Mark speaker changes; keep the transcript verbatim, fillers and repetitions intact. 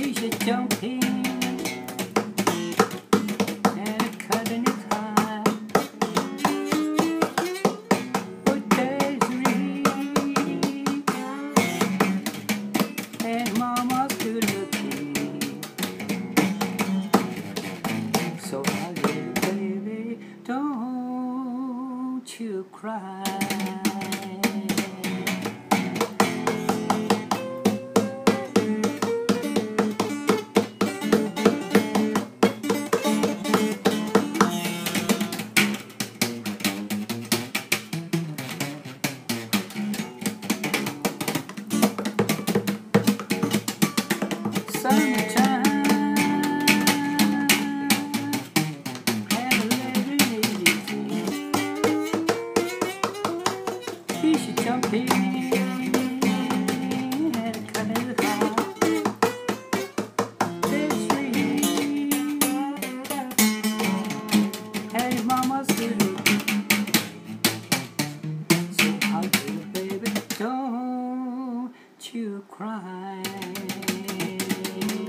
Speaker 1: Fish are jumping and cutting it high. But there's rain and Mama's good looking. So I little baby, don't you cry. Summertime, have a little lazy. Fish are jumping and cutting it high. There's rain and Mama's good looking. So how do you, baby, don't you cry.